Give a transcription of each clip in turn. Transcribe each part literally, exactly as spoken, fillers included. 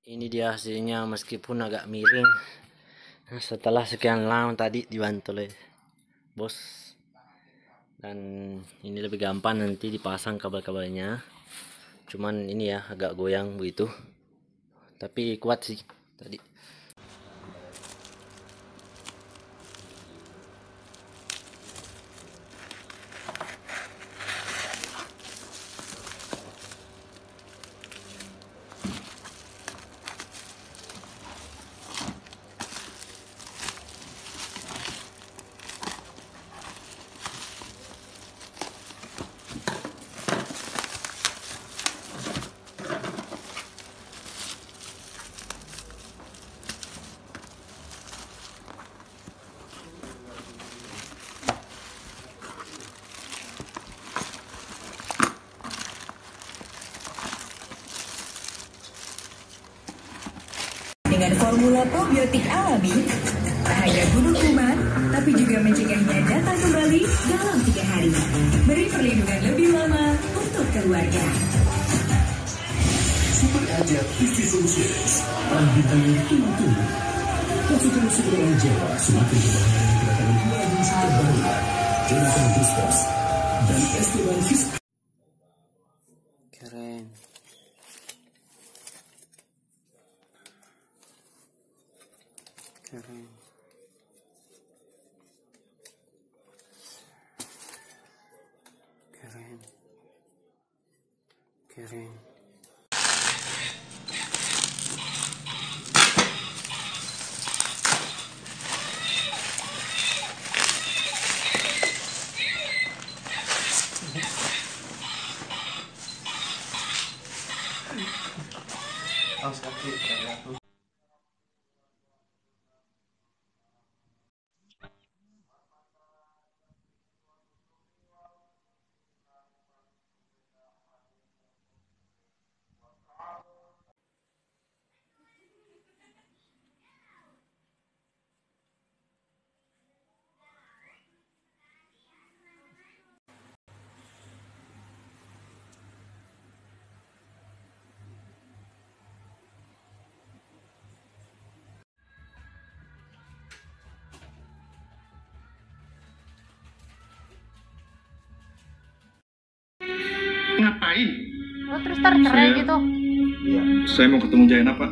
Ini dia hasilnya meskipun agak miring. Nah, setelah sekian lama tadi dibantu oleh bos. Dan ini lebih gampang nanti dipasang kabel-kabelnya. Cuman ini ya agak goyang begitu. Tapi kuat sih tadi. Dengan formula probiotik alami, tak hanya bunuh kuman, tapi juga mencegahnya datang kembali dalam tiga hari. Beri perlindungan lebih lama untuk keluarga. Super Aja Fishy Solutions, peran bintang yang tunggu-tunggu. Konsultan Super Aja semakin berbahaya dengan kedatangan dua agensi terbaru, Jonathan Bustos dan Esteban Fisk. Keren. Keren. Keren. Keren. Awas kaki, jatuh. Ngapain? Oh, terus ntar cerai Saya- gitu? Saya mau ketemu Jaina, Pak.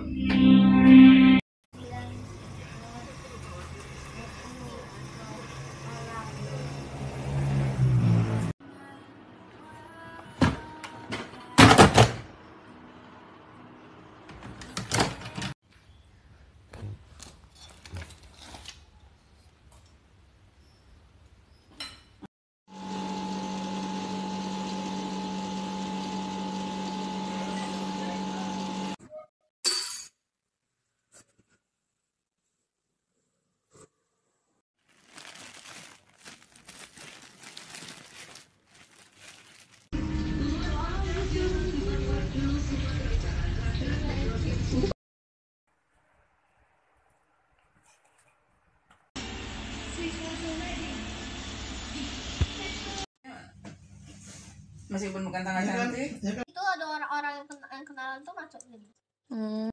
Meskipun bukan tanggal cantik. Itu ada orang-orang yang, kena, yang kenalan tuh masuk gitu. Hmm.